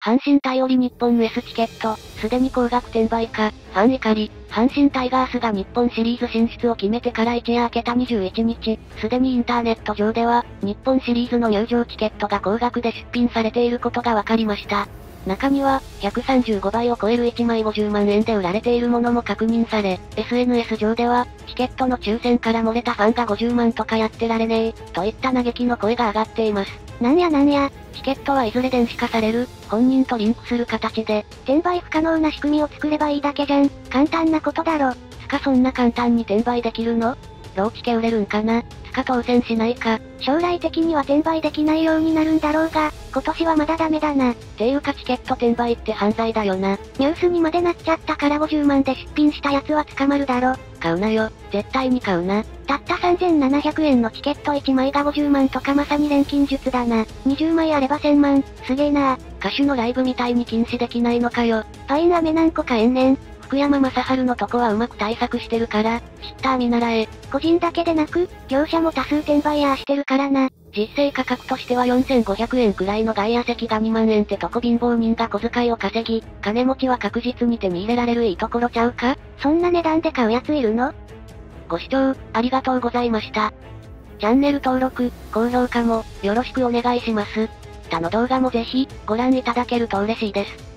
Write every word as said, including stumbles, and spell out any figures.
阪神対オリ日本 S チケット、すでに高額転売か、ファン怒り。阪神タイガースが日本シリーズ進出を決めてから一夜明けたにじゅういちにち、すでにインターネット上では、日本シリーズの入場チケットが高額で出品されていることが分かりました。中には、ひゃくさんじゅうごばいを超えるいちまいごじゅうまんえんで売られているものも確認され、エスエヌエス 上では、チケットの抽選から漏れたファンがごじゅうまんとかやってられねえ、といった嘆きの声が上がっています。 なんやなんや、 チケットはいずれ電子化される、本人とリンクする形で、 転売不可能な仕組みを作ればいいだけじゃん、簡単なことだろ。 つかそんな簡単に転売できるの？ローチケ売れるんかな？つか当選しないか。 将来的には転売できないようになるんだろうが、今年はまだダメだな。 ていうかチケット転売って犯罪だよな。 ニュースにまでなっちゃったからごじゅうまんで出品したやつは捕まるだろ。 買うなよ、絶対に買うな。 たったさんぜんななひゃくえんのチケットいちまいがごじゅうまんとかまさに錬金術だな。にじゅうまいあればせんまん、すげえな。 歌手のライブみたいに禁止できないのかよ。 パイン飴何個買えんねん。 福山雅治のとこはうまく対策してるから、シッター見習え。 個人だけでなく、業者も多数転売ヤーしてるからな。 実勢価格としてはよんせんごひゃくえんくらいの外野席がにまんえんってとこ貧乏人が小遣いを稼ぎ、金持ちは確実に手に入れられるいいところちゃうか？ そんな値段で買うやついるの？ ご視聴、ありがとうございました。チャンネル登録、高評価も、よろしくお願いします。他の動画もぜひ、ご覧いただけると嬉しいです。